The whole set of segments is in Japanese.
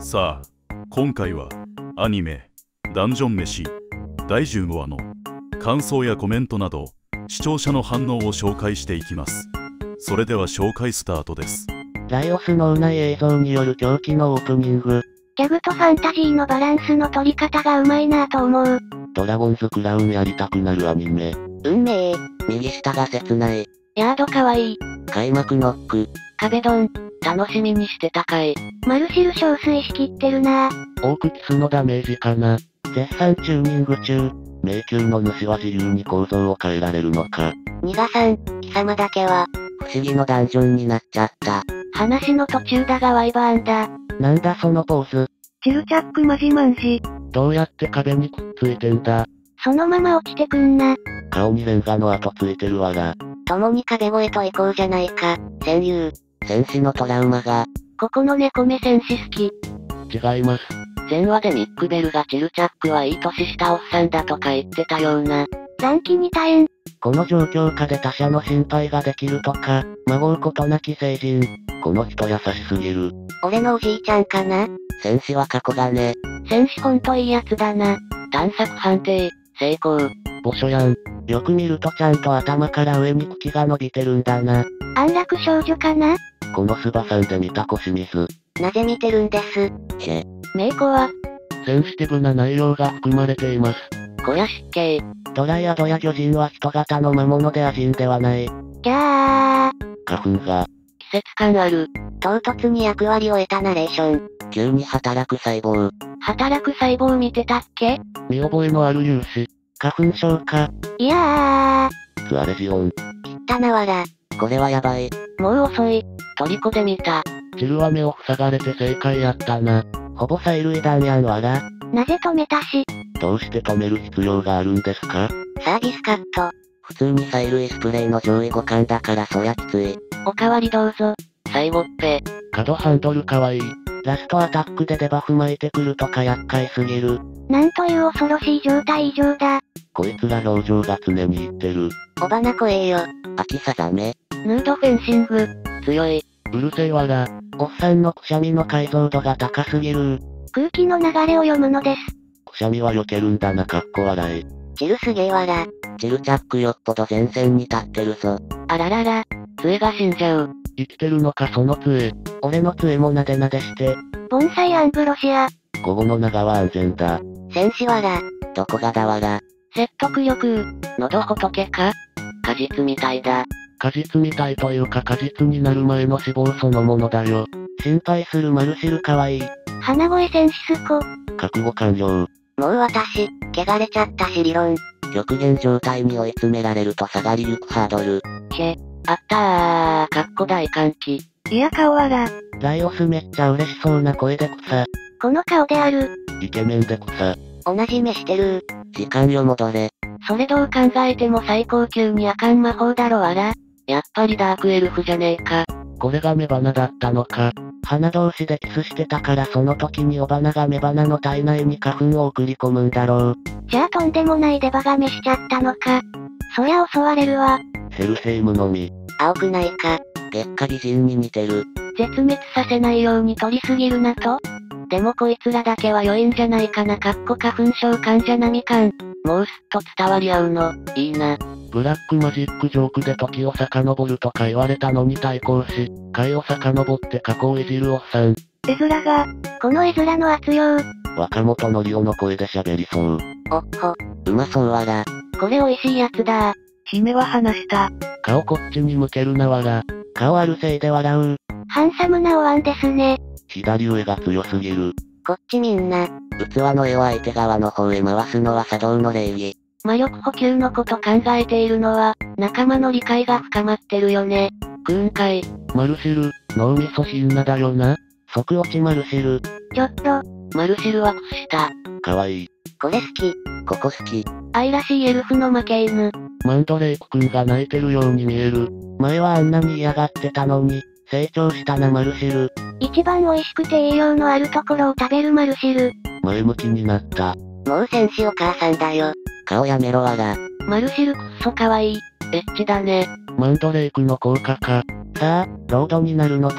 さあ、今回はアニメダンジョン飯第15話の感想やコメントなど視聴者の反応を紹介していきます。それでは紹介スタートです。 ライオス脳内映像による狂気のオープニング。 ギャグとファンタジーのバランスの取り方がうまいなぁと思う。 ドラゴンズクラウンやりたくなるアニメ。 運命。 右下が切ない。 ヤードかわいい。 開幕ノック。 壁ドン。 楽しみにしてたかい。 マルシル憔悴しきってるなぁ。 オークキスのダメージかな。絶賛チューニング中。迷宮の主は自由に構造を変えられるのか。 ニガさん、貴様だけは不思議のダンジョンになっちゃった。 話の途中だがワイバーンだ。 なんだそのポーズ。 チルチャックマジマンジ。 どうやって壁にくっついてんだ。 そのまま落ちてくんな。 顔にレンガの跡ついてるわら。 共に壁越えと行こうじゃないか。戦友。 戦士のトラウマが。 ここの猫目戦士好き。 違います。 前話でミックベルがチルチャックはいい年したおっさんだとか言ってたような。残機に大変。 この状況下で他者の心配ができるとか、まごうことなき成人。この人優しすぎる。 俺のおじいちゃんかな。 戦士は過去がね。 戦士ほんといいやつだな。探索判定、成功。 墓所やん。よく見るとちゃんと頭から上に茎が伸びてるんだな。 安楽少女かな。 このスバさんで見た腰水。 なぜ見てるんです。メイコはセンシティブな内容が含まれています。 小屋湿気。 ドライアドや魚人は人型の魔物でアジンではない。 ギャー。 花粉が。 季節感ある。唐突に役割を得たナレーション。 急に働く細胞。 働く細胞見てたっけ。 見覚えのある勇士。花粉症か。 いやー。ツアレジオン。 汚なわら。 これはやばい。 もう遅い。トリコで見た。 チルは目を塞がれて正解やったな。ほぼ催涙弾やんわら。 なぜ止めたし。 どうして止める必要があるんですか。 サービスカット。 普通に催涙スプレーの上位互換だからそやきつい。 おかわりどうぞ。最後っぺ。 角ハンドルかわいい。ラストアタックでデバフ巻いてくるとか厄介すぎる。 なんという恐ろしい状態異常だ。 こいつら表情が常に言ってる。 おばな怖えよ。 秋さざめ。 ヌードフェンシング。強い。 うるせえわら。おっさんのくしゃみの解像度が高すぎる。 空気の流れを読むのです。 くしゃみは避けるんだなかっこ笑い。 チルすげえわら。 チルチャックよっぽど前線に立ってるぞ。 あららら。杖が死んじゃう。 生きてるのかその杖。俺の杖もなでなでして。 盆栽アンブロシア。 午後の長は安全だ。 戦士わら。 どこがだわら。 説得力。喉仏か。果実みたいだ。 果実みたいというか果実になる前の脂肪そのものだよ。心配するマルシルかわいい。 鼻声戦士スコ。 覚悟完了。 もう私、汚れちゃったし理論。 極限状態に追い詰められると下がりゆくハードル。 あったー、かっこ大歓喜。いや顔わら。 ライオスめっちゃ嬉しそうな声で草。 この顔である。 イケメンで草。 同じ目してる。 時間よ戻れ。 それどう考えても最高級にあかん魔法だろわら。やっぱりダークエルフじゃねえか。 これが雌花だったのか。花同士でキスしてたからその時に雄花が雌花の体内に花粉を送り込むんだろう。 じゃあとんでもないデバが召しちゃったのか。そりゃ襲われるわ。 ヘルヘイムのみ。 青くないか。 月下美人に似てる。 絶滅させないように取りすぎるなと。でもこいつらだけは良いんじゃないかな花粉症患者並み感。もうすっと伝わり合うの、いいな。 ブラックマジックジョークで時を遡るとか言われたのに対抗し、回を遡って過去をいじるおっさん。 絵面が、この絵面の圧用。 若本のりおの声で喋りそう。 おっほ。 うまそうわら。 これ美味しいやつだ。姫は話した。 顔こっちに向けるなわら。顔あるせいで笑う。 ハンサムなお椀ですね。 左上が強すぎる。 こっちみんな。 器の絵を相手側の方へ回すのは茶道の礼儀。 魔力補給のこと考えているのは、仲間の理解が深まってるよね。かい。 マルシル、脳みそシンナだよな。即落ちマルシル。 ちょっと、マルシルは屈した。 かわいい。 これ好き。 ここ好き。 愛らしいエルフの負け犬。 マンドレイクくんが泣いてるように見える。前はあんなに嫌がってたのに、成長したなマルシル。 一番美味しくて栄養のあるところを食べるマルシル。 前向きになった。 もう戦士お母さんだよ。 顔やめろわら。 マルシルくっそかわいい。エッチだね。 マンドレイクの効果か。さあ、ロードになるのだ。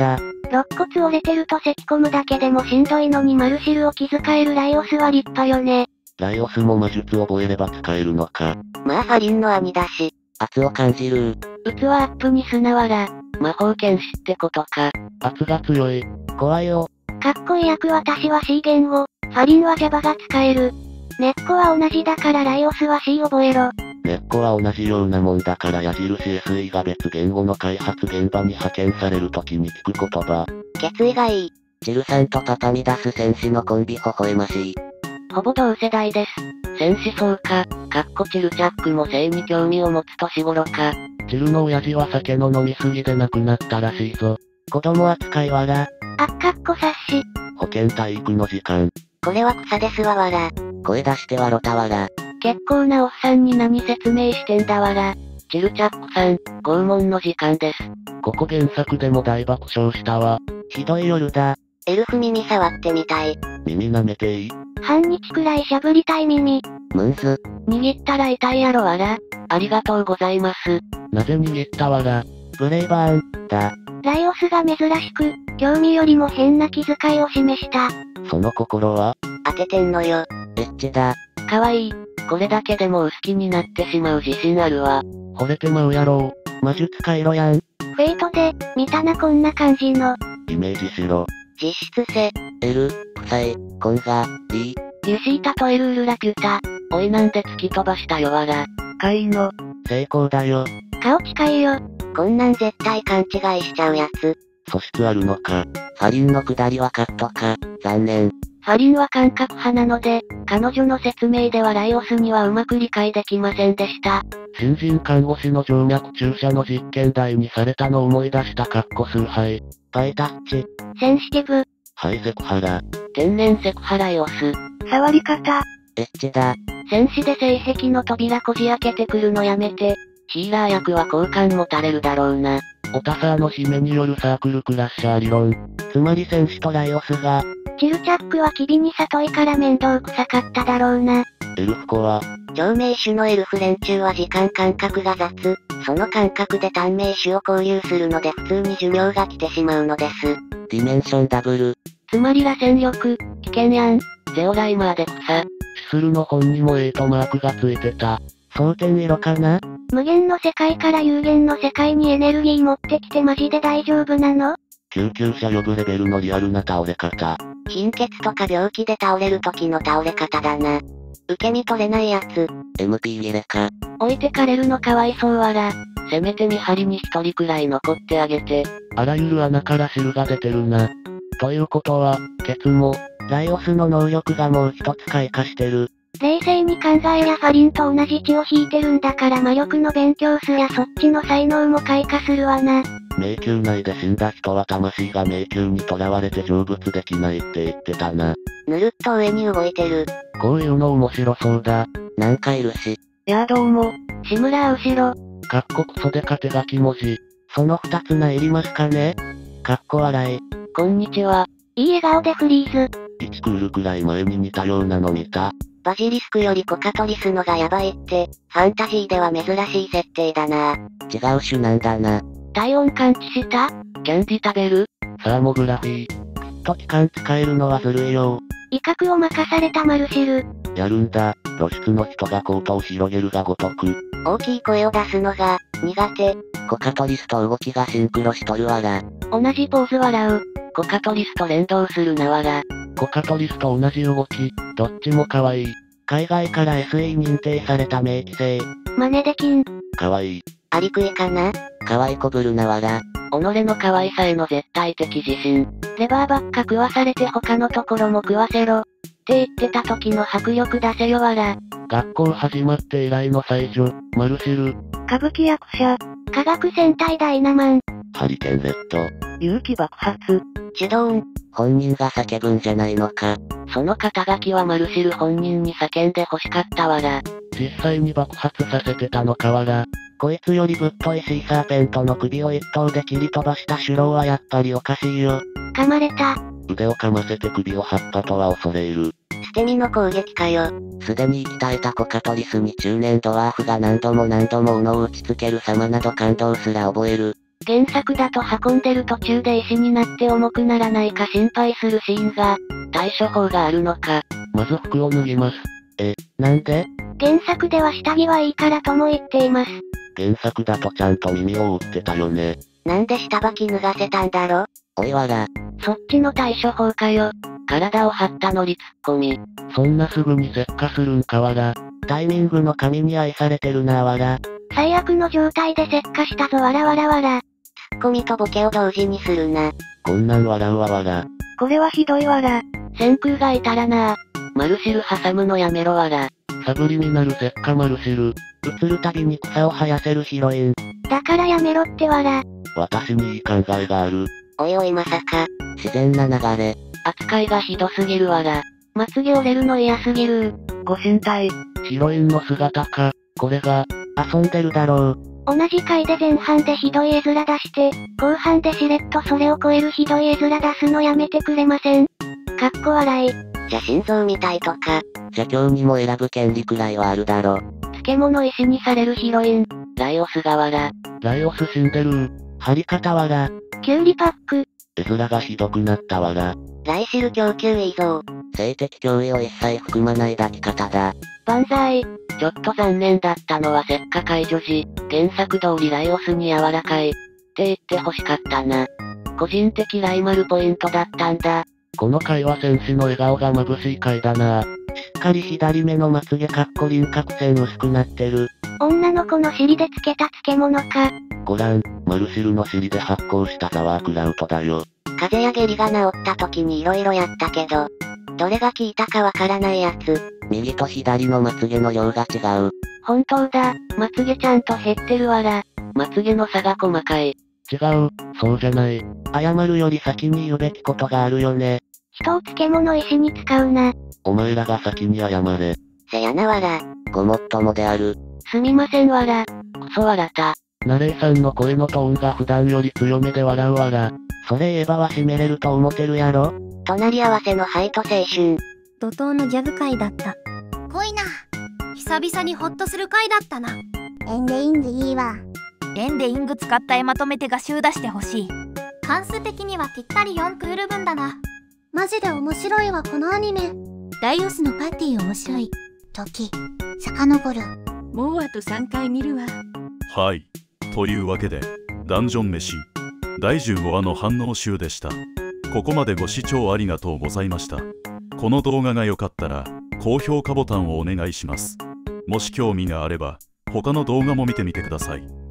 肋骨折れてると咳込むだけでもしんどいのにマルシルを気遣えるライオスは立派よね。 ライオスも魔術覚えれば使えるのか。 まあファリンの兄だし。 圧を感じる。 器アップに砂わら。魔法剣士ってことか。 圧が強い。怖いよ。 かっこいい役私は C 言語。ファリンは Java が使える。根っこは同じだからライオスは C 覚えろ。 根っこは同じようなもんだから矢印 SE が別言語の開発現場に派遣されるときに聞く言葉。 決意がいい。 チルさんとパパミダス戦士のコンビ微笑ましい。 ほぼ同世代です。戦士そうか、チルチャックも性に興味を持つ年頃か。 チルの親父は酒の飲みすぎで亡くなったらしいぞ。子供扱いわら。 察し。 保健体育の時間。 これは草ですわわら。 声出してわろたわら。 結構なおっさんに何説明してんだわら。チルチャックさん、拷問の時間です。 ここ原作でも大爆笑したわ。ひどい夜だ。 エルフ耳触ってみたい。 耳舐めていい？ 半日くらいしゃぶりたい耳。 ムンズ。 握ったら痛いやろわら。ありがとうございます。 なぜ握ったわら。ブレイバーン、だ。 ライオスが珍しく、興味よりも変な気遣いを示した。 その心は？ 当ててんのよ。 エッチだ。 かわいい。これだけでも好きになってしまう自信あるわ。 惚れてまうやろ。魔術回路やん。 フェイトで、見たなこんな感じの。 イメージしろ。 実質性。 L、臭い、コンガ、D。 ユシータとエルールラキュータ。おいなんで突き飛ばしたよわら。かいの。 成功だよ。 顔近いよ。こんなん絶対勘違いしちゃうやつ。 素質あるのか。ファリンの下りはカットか。残念。 ファリンは感覚派なので、彼女の説明ではライオスにはうまく理解できませんでした。 新人看護師の静脈注射の実験台にされたのを思い出した数杯。バイタッチ。 センシティブ。 ハイセクハラ。 天然セクハライオス。触り方。 エッチだ。 戦士で性癖の扉こじ開けてくるのやめて。ヒーラー役は好感持たれるだろうな。 オタサーの姫によるサークルクラッシャー理論。つまり戦士とライオスが。 チルチャックは機微に里いから面倒くさかっただろうな。 エルフコア。 長命種のエルフ連中は時間感覚が雑。その感覚で短命種を交流するので普通に寿命が来てしまうのです。 ディメンションダブル。 つまり螺旋力、危険やん。ゼオライマーで草。 シスルの本にも8マークがついてた。蒼天色かな？ 無限の世界から有限の世界にエネルギー持ってきてマジで大丈夫なの？ 救急車呼ぶレベルのリアルな倒れ方。 貧血とか病気で倒れる時の倒れ方だな。受け身取れないやつ。 MP 入れか。 置いてかれるのかわいそうわら。せめて見張りに一人くらい残ってあげて。 あらゆる穴から汁が出てるな。ということは、ケツも、ライオスの能力がもう一つ開花してる。 冷静に考えやファリンと同じ血を引いてるんだから魔力の勉強すやそっちの才能も開花するわな。 迷宮内で死んだ人は魂が迷宮に囚われて成仏できないって言ってたな。 ぬるっと上に動いてる。 こういうの面白そうだ。なんかいるし。 やあどうも。志村後ろ。 クソでか手書き文字。その二つないりますかね？笑い。 こんにちは。いい笑顔でフリーズ。 1クールくらい前に似たようなの見た。 バジリスクよりコカトリスのがやばいって、ファンタジーでは珍しい設定だな。 違う種なんだな。 体温感知した？キャンディ食べる？ サーモグラフィー。時間使えるのはずるいよ。 威嚇を任されたマルシル。 やるんだ。露出の人がコートを広げるがごとく。 大きい声を出すのが、苦手。 コカトリスと動きがシンクロしとるわら。 同じポーズ笑う。コカトリスと連動するなわら。 コカトリスと同じ動き、どっちも可愛い。海外から SE 認定された名規制。 真似できん。 可愛い。 ありくいかな？ 可愛こぶるなわら。 己の可愛さへの絶対的自信。レバーばっか食わされて他のところも食わせろ。って言ってた時の迫力出せよわら。 学校始まって以来の最初、マルシル。 歌舞伎役者。科学戦隊ダイナマン。 ハリケーン Z。 勇気爆発。チュドーン。 本人が叫ぶんじゃないのか。 その肩書きはマルシル本人に叫んで欲しかったわら。 実際に爆発させてたのかわら。こいつよりぶっといシーサーペントの首を一刀で切り飛ばした手郎はやっぱりおかしいよ。 噛まれた。 腕をかませて首を葉っぱとは恐れ入る。 捨て身の攻撃かよ。 すでに鍛えたコカトリスに中年ドワーフが何度も斧を打ちつける様など感動すら覚える。 原作だと運んでる途中で石になって重くならないか心配するシーンが、対処法があるのか。 まず服を脱ぎます。なんで？ 原作では下着はいいからとも言っています。 原作だとちゃんと耳を覆ってたよね。 なんで下履き脱がせたんだろ？ おいわら。 そっちの対処法かよ。体を張ったのりツッコミ。 そんなすぐに石化するんかわら。タイミングの神に愛されてるなわら。 最悪の状態で石化したぞわらわらわら。ツッコミとボケを同時にするな。 こんなん笑うわわら。 これはひどいわら。先空がいたらな。マルシル挟むのやめろわら。 サブリミナル石化マルシル。映るたびに草を生やせるヒロイン。 だからやめろってわら。 私にいい考えがある。 おいおいまさか。 自然な流れ。 扱いがひどすぎるわら。まつげ折れるの嫌すぎる。ご神体。 ヒロインの姿か。これが、遊んでるだろう。 同じ回で前半でひどい絵面出して、後半でしれっとそれを超えるひどい絵面出すのやめてくれません？かっこ笑い。じゃ心臓みたいとか。 じゃ今日にも選ぶ権利くらいはあるだろ。 漬物石にされるヒロイン。ライオスがわら。 ライオス死んでる。張り方わら。 キュウリパック。 絵面がひどくなったわら。 ライシル供給依存。 性的脅威を一切含まない抱き方だ。 万歳。ちょっと残念だったのは石化解除時、原作通りライオスに柔らかい。って言って欲しかったな。個人的ライマルポイントだったんだ。 この回は戦士の笑顔が眩しい回だな。しっかり左目のまつげ輪郭線薄くなってる。 女の子の尻でつけた漬物か。 ごらん、マルシルの尻で発光したザワークラウトだよ。 風邪や下痢が治った時に色々やったけど、どれが効いたかわからないやつ。 右と左のまつげの量が違う。 本当だ、まつげちゃんと減ってるわら。まつげの差が細かい。 違う、そうじゃない。謝るより先に言うべきことがあるよね。 人を漬物石に使うな。 お前らが先に謝れ。 せやなわら。 ごもっともである。 すみませんわら。くそわらた。 ナレイさんの声のトーンが普段より強めで笑うわら。それ言えばは締めれると思ってるやろ。 隣り合わせのハイト青春。 怒涛のギャグ回だった。 濃いな。久々にホッとする回だったな。 エンデイングいいわ。 エンデイング使った絵まとめて画集出してほしい。関数的にはぴったり4クール分だな。 マジで面白いわこのアニメ。ライオスのパーティー面白い。時、遡る。 もうあと3回見るわ。 はい。というわけで、ダンジョン飯、第15話の反応集でした。ここまでご視聴ありがとうございました。この動画が良かったら、高評価ボタンをお願いします。もし興味があれば、他の動画も見てみてください。